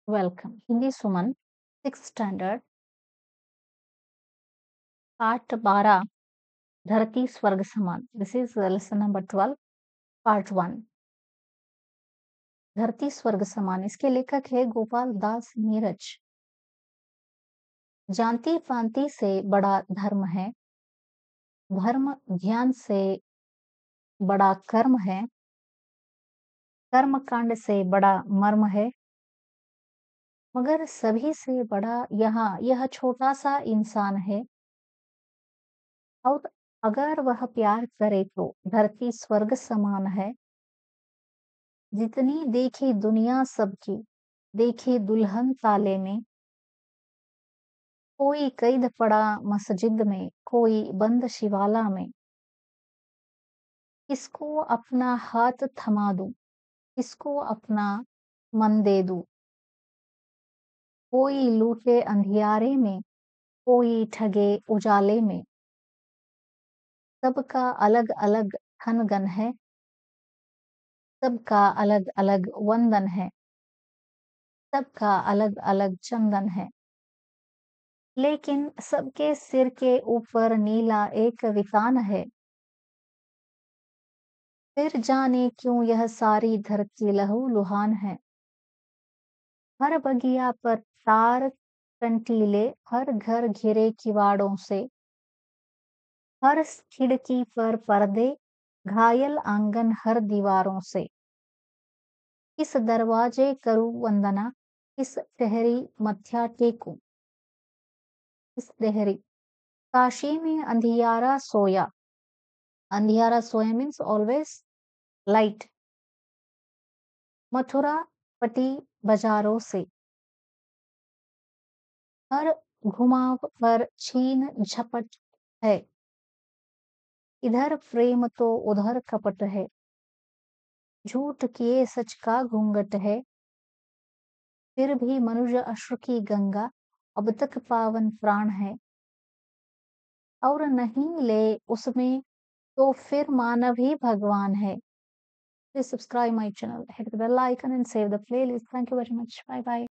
Welcome Hindi Suman 6th standard part 12 धरती स्वर्ग समान। This is lesson number 12 part 1। धरती स्वर्ग समान, इसके लेखक है गोपाल दास नीरज। जानती पांति से बड़ा धर्म है, धर्म ध्यान से बड़ा कर्म है, कर्म कांड से बड़ा मर्म है, मगर सभी से बड़ा यहाँ यह छोटा सा इंसान है। और अगर वह प्यार करे तो धरती स्वर्ग समान है। जितनी देखी दुनिया सबकी, देखी दुल्हन ताले में, कोई कैद पड़ा मस्जिद में, कोई बंद शिवाला में। किसको अपना हाथ थमा दूं, किसको अपना मन दे दूं। कोई लूटे अंधियारे में, कोई ठगे उजाले में। सबका अलग अलग खनगन है, सबका अलग अलग वंदन है, सबका अलग अलग चंदन है। लेकिन सबके सिर के ऊपर नीला एक वितान है। फिर जाने क्यों यह सारी धरती लहू लुहान है। हर बगिया पर तार कंटीले, हर घर घिरे किवाड़ों से, हर खिड़की पर पर्दे, घायल आंगन हर दीवारों से। किस दरवाजे करूं वंदना, किस ठहरी मत्था टेकूं, किस ठहरी। काशी में अंधियारा सोया, अंधियारा सोया मीन्स ऑलवेज लाइट। मथुरा पटी बाजारों से, हर घुमाव पर छीन झपट है। इधर प्रेम तो उधर कपट है, झूठ किए सच का घूंघट है। फिर भी मनुष्य अश्रु की गंगा अब तक पावन प्राण है। और नहीं ले उसमें तो फिर मानव ही भगवान है। Please subscribe my channel, hit the bell icon and save the playlist. Thank you very much. Bye bye.